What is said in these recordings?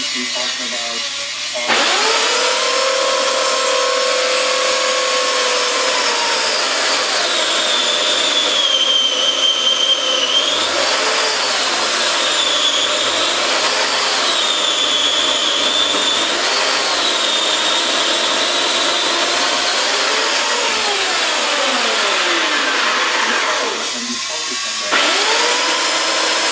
basically talking about and we focus on that.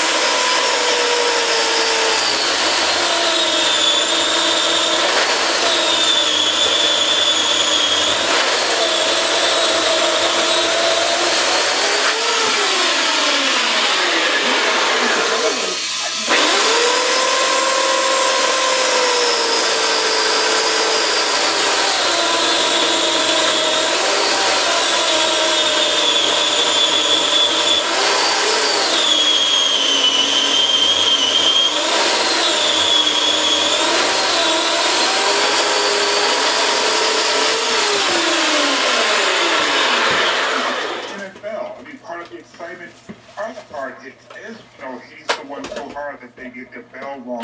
NFL. I mean, part of the excitement, part is, he's the one so hard that they get the bell wrong.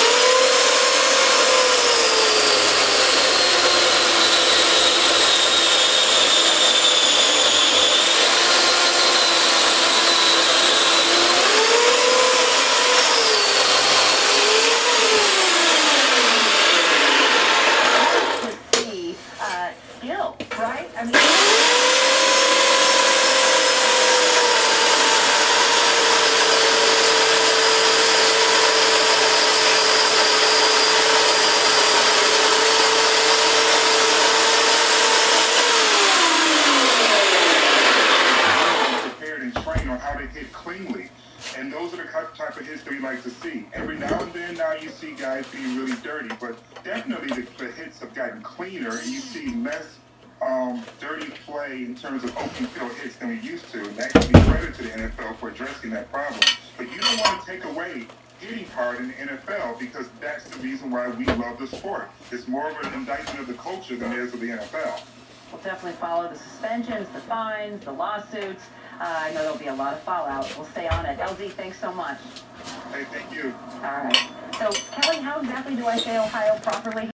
Skill, right? I mean. Prepared and trained on how to hit cleanly. And those are the type of hits that we like to see. Every now and then, now you see guys being really dirty, but definitely the hits have gotten cleaner, and you see less dirty play in terms of open field hits than we used to. And that can be credit to the NFL for addressing that problem. But you don't want to take away hitting part in the NFL, because that's the reason why we love the sport. It's more of an indictment of the culture than it is of the NFL. We'll definitely follow the suspensions, the fines, the lawsuits. I know there'll be a lot of fallout. We'll stay on it. LZ, thanks so much. Hey, thank you. All right. So, Kelly, how exactly do I say Ohio properly?